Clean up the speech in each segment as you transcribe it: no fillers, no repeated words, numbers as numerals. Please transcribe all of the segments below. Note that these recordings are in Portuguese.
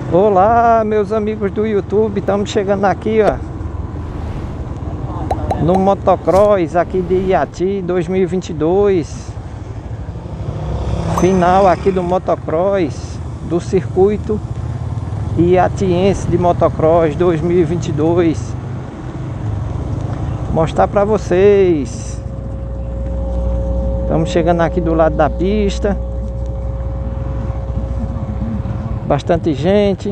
Olá, meus amigos do YouTube, estamos chegando aqui, ó, no motocross aqui de Iati 2022. Final aqui do motocross do circuito iatiense de motocross 2022. Mostrar para vocês. Estamos chegando aqui do lado da pista. Bastante gente.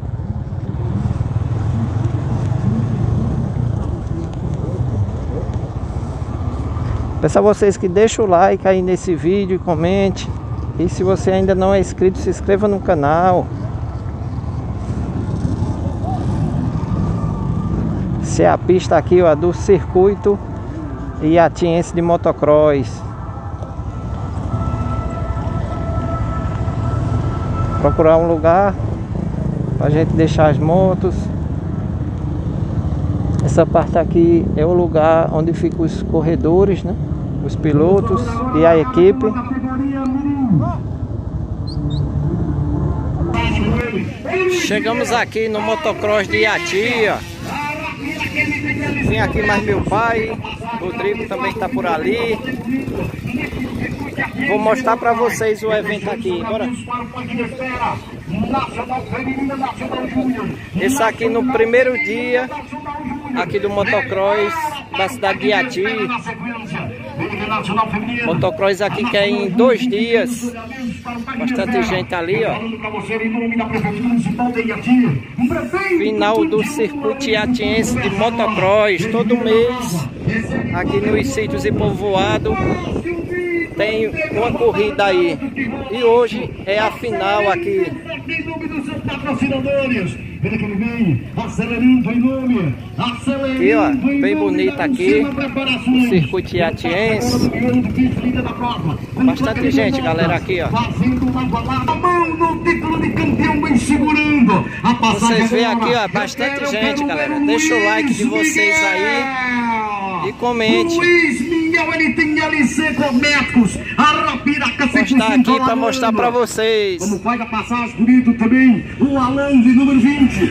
Peço a vocês que deixem o like aí nesse vídeo e comente. E se você ainda não é inscrito, se inscreva no canal. Essa é a pista aqui, ó, do circuito iatiense de motocross. Procurar um lugar pra gente deixar as motos. Essa parte aqui é o lugar onde ficam os corredores, né? Os pilotos e a equipe. Chegamos aqui no motocross de Iati, ó. Vem aqui mais meu pai, Rodrigo também está por ali. Vou mostrar para vocês o evento aqui. Bora. Esse aqui no primeiro dia aqui do motocross da cidade de Iati. Motocross aqui que é em 2 dias. Bastante gente ali, ó. Final do circuito iatiense de motocross. Todo mês aqui nos sítios e povoados tem uma corrida aí. E hoje é a final aqui. Aqui, ó, bem bonito aqui o circuito iatiense. Bastante gente, galera, aqui, ó. Vocês veem aqui, ó, bastante gente, galera. Deixa o like de vocês aí e comente. Postar aqui para mostrar para vocês. Como faz a passagem bonito também o Alan de número 20.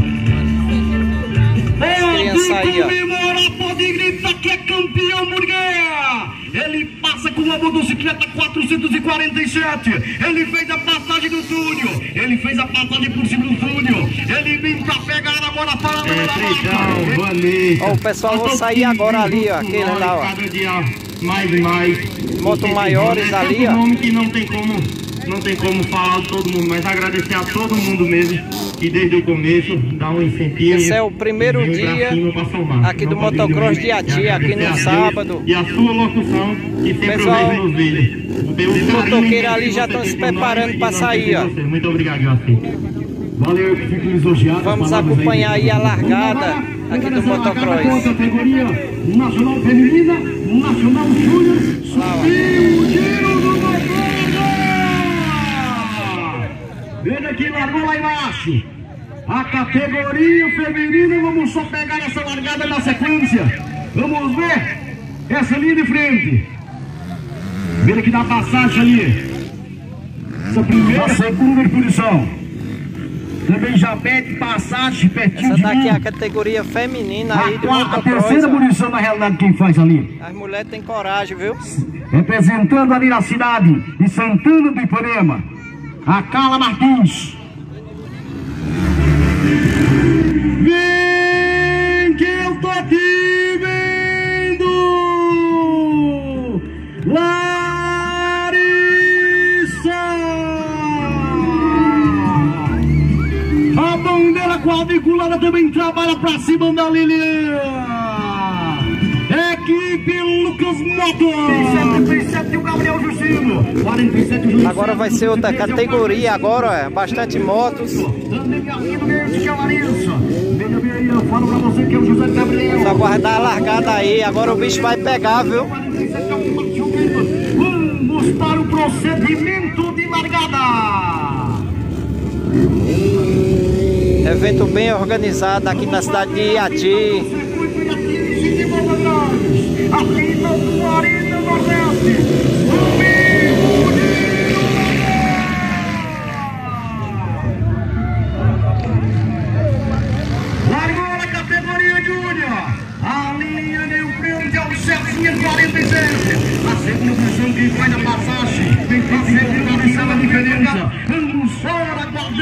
Criança aí, ó. Pode gritar que é campeão Murgueia. Ele passa com uma motocicleta 447. Ele fez a passagem do túnel. Ele fez a passagem por cima do túnel. Ele vem pra pegar agora para ó, o pessoal vai sair agora ali, ó. Aquele lá, ó. Cada dia mais e mais. Motos maiores ali, ó. Nome que não tem como falar de todo mundo, mas agradecer a todo mundo mesmo que desde o começo dá um incentivo. Esse é o primeiro dia aqui do motocross de Iati, aqui no sábado. E a sua locução que sempre pessoal, eu vejo nos vídeos. Os motoqueiros ali já estão se preparando para sair, ó. Muito obrigado, Jaci. Valeu, eu fico lisonjeado. Vamos acompanhar aí a largada aqui do motocross. Categoria nacional feminina, nacional júnior, subiu o tiro do motor. Veja que largou lá embaixo. A categoria feminina, vamos só pegar essa largada na sequência. Vamos ver essa linha de frente. Veja que dá passagem ali. Essa primeira, segunda posição. Também já pede passagem pertinho. Essa daqui é a categoria feminina aí de motocross. A terceira munição, na realidade, quem faz ali? As mulheres têm coragem, viu? Representando ali na cidade de Santana do Ipanema, a Carla Martins. Vem que eu tô aqui vendo Larissa. A bandeira quadriculada também trabalha pra cima da Lilian. Equipe Lucas Motos. 47 o Gabriel Justino. 47 Justino. Agora vai ser outra categoria agora, é bastante motos. Também aqui no meio que é a Larissa. Veja bem aí, eu falo pra você que é o José Gabriel. Vamos aguardar a largada aí, agora o bicho vai pegar, viu? Vamos para o procedimento de largada. Evento bem organizado aqui na cidade de Iati. Aqui no Florida Nordeste.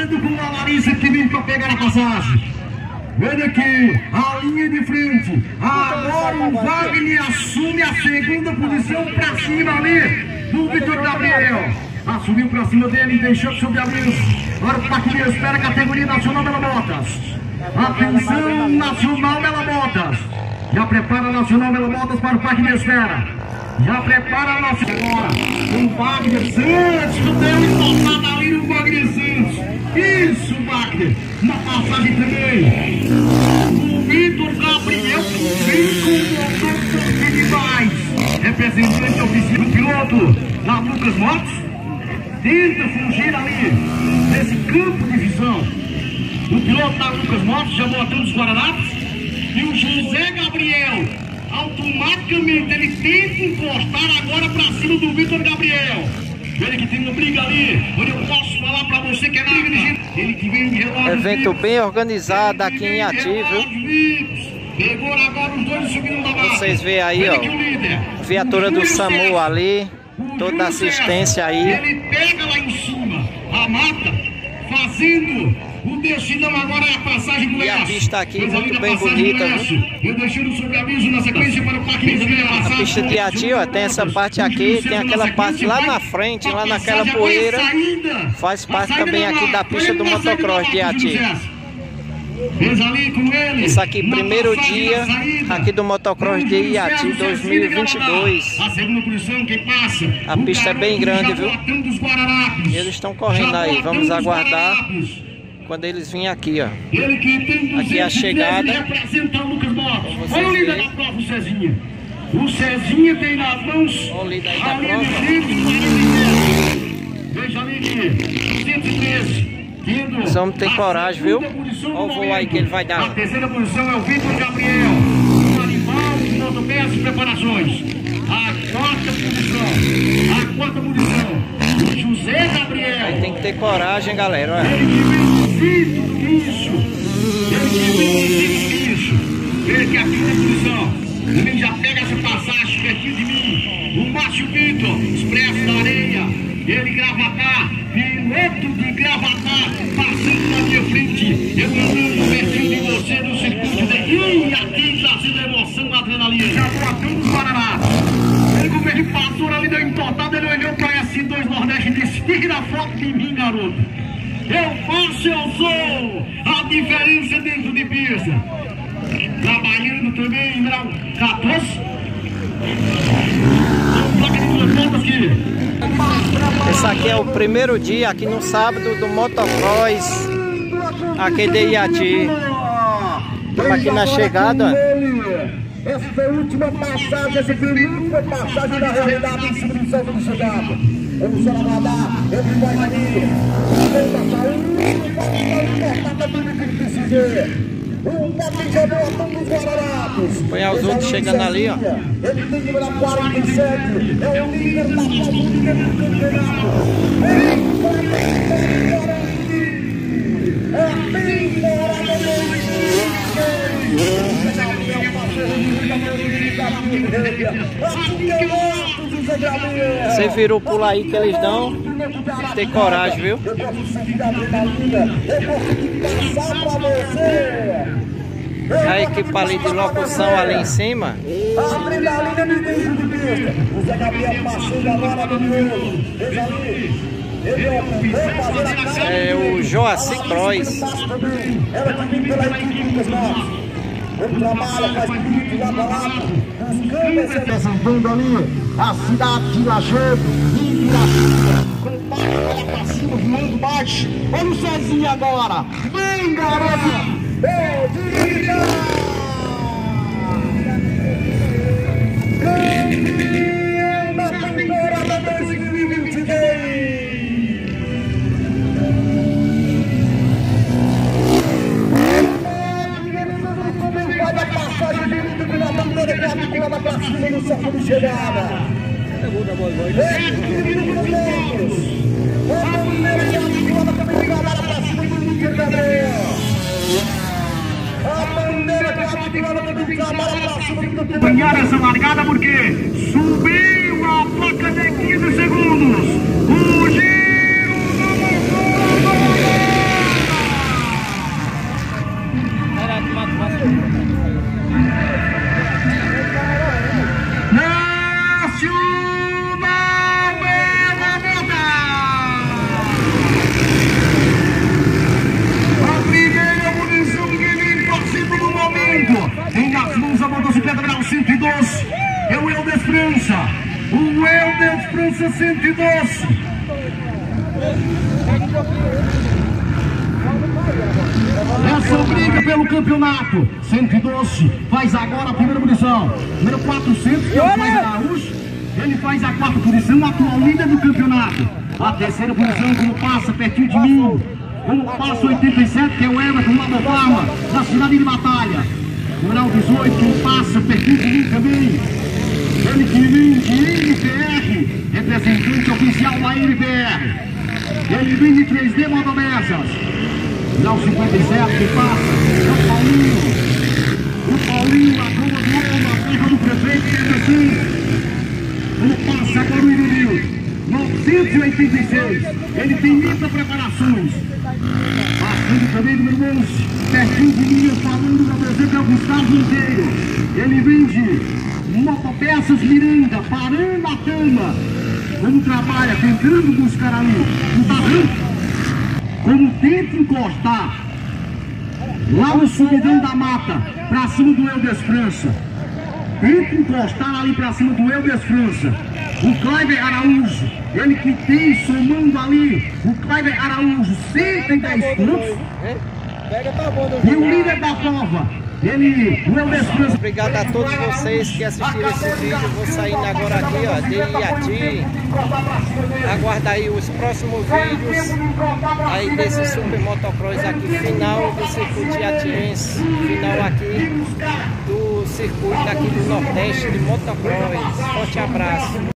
fazendo com a Larissa que vem para pegar a passagem. Olha aqui, a linha de frente. Agora o Wagner assume a segunda posição para cima ali do Vitor Gabriel. Assumiu para cima dele e deixou que sobre a mesa. Agora o Paquinha espera a categoria nacional Bela Motas. Atenção, nacional Bela Motas. Já prepara a nacional Bela Motas para o Paquinha espera. Já prepara a nacional agora. O Wagner Santos, que deu empolgada ali no Wagner Santos. Isso, Wagner. Na passagem também. O Vitor Gabriel vem com o motor demais. Representante oficial do piloto na Lucas Motos. Tenta fugir ali desse campo de visão. O piloto da Lucas Motos já botando os guararapes. E o José Gabriel, automaticamente, ele tenta encostar agora para cima do Vitor Gabriel. Ele que tem uma briga ali, onde eu posso falar para você que é briga de gente. Ele que vem de relógio. Evento bem organizado aqui em Ativo. Pegou agora os dois subindo da mata. Vocês veem aí, ó, viatura do SAMU ali, toda a assistência aí. Ele pega lá em cima a mata, fazendo o decidão agora é a passagem do E a pista aqui muito bem bonita, viu? Eu deixando o sobreaviso na sequência para o Parque A pista de Ativo, ó, tem essa parte aqui, tem aquela parte lá na frente, lá naquela poeira. Faz parte também aqui da pista do motocross de Ativo. Esse aqui, primeiro dia aqui do motocross de Iati 2022. A pista é bem grande, viu? Eles estão correndo aí, vamos aguardar quando eles virem aqui, ó. Aqui é a chegada. Olha o líder da prova, o Cezinha. O Cezinha tem nas mãos o líder aí da a linha de prova. frente. Veja ali de 113. Esse homem tem coragem, viu? Olha o voo aí que ele vai dar. A terceira posição é o Vitor Gabriel. O animal de motopeças e preparações. A quarta posição. O José Gabriel. Aí tem que ter coragem, galera. Olha. Ele que vem isso. Ele que é a quinta posição. Também já pega essa passagem pertinho de mim. O Márcio Vitor, Expresso da Areia. Ele Gravatar, piloto de Gravatar, passando na minha frente. Eu andando pertinho de você no circuito de Iati, trazendo emoção, adrenalina. Já botando os Guaraná. Ele com o de passou ali, deu entortado, ele olhou para S2 Nordeste e disse: tira a foto de mim, garoto. Eu faço, eu sou a diferença dentro de pista. Trabalhando também, grau 14. Placa de duas voltas aqui. Esse aqui é o primeiro dia aqui no sábado do motocross aqui de Iati. Estamos aqui na chegada. Essa foi a última passagem, essa foi a última passagem da realidade em cima do salto de chegada. Vamos aguardar, ele vai ali. Põe os outros chegando ali, ó. Ele tem número 47, é o líder da prova, o líder do campeonato. É a temporada 2022. Você virou pulo aí que eles dão. Tem que ter coragem, viu? Eu posso sentir a adrenalina, eu posso passar pra você. A equipe ali de locução ali em cima. A adrenalina me deixa de pista. O Zé Gabriel passando agora no miolo. Veja ali. É o Joaci Croix. Ela que vem pela equipe Lucas Motos. Ele trabalha, faz vídeo lá pra lá, buscando esse representando ali a cidade de Lajeado e Piracicaba. Com bate lá pra cima, voando baixo. Olha o Cezinha agora. Vem, garoto! Ô, direita! Campeão da temporada 2022! Da pra cima no cerco de chegada. Acompanhar essa largada porque subiu a placa de 15 segundos. O giro do motor. França 112. Essa briga pelo campeonato 112 faz agora a primeira posição. Número 400, que é o Cláudio Araújo. Ele faz a quarta posição, atual líder do campeonato. A terceira posição, como passa pertinho de mim, como passa 87, que é o Everton lá da Palma, da cidade de Batalha. Número 18, que passa pertinho de mim também. Ele que vem de MPR, representante oficial da MPR. Ele vem de 3D Motomessas. Número 57, que passa, é o Paulinho. O Paulinho, a bomba do homem, a terra do prefeito, que é assim. Ele passa agora o Irinil. 986. Ele tem muitas preparações. Passando também número 11. Pertinho de mim, falando da você que é o Gustavo Monteiro. Ele vende Motopeças Miranda, parando a cama. Como trabalha, tentando buscar ali. Não tá vendo? Como tenta encostar lá no subidão da mata, pra cima do Eudes França. Tenta encostar ali pra cima do Eudes França. O Cláudio Araújo, ele que tem somando ali, o Cláudio Araújo, 110 pontos. E o líder da prova, ele, o Eudes França. Obrigado a todos vocês que assistiram esse vídeo. Vou saindo agora aqui, ó, de Iati. Aguarda aí os próximos vídeos aí desse Super Motocross aqui, final do circuito iatiense, final aqui do circuito aqui do Nordeste de Motocross. Forte abraço.